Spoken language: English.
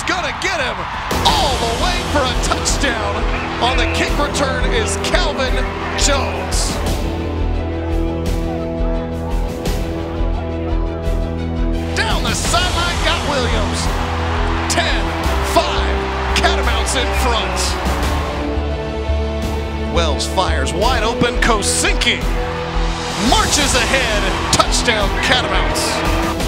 gonna get him all the way for a touchdown. On the kick return is Calvin Jones. Down the sideline got Williams. 10-5, Catamounts in front. Wells fires wide open, Kosinski marches ahead, touchdown Catamounts.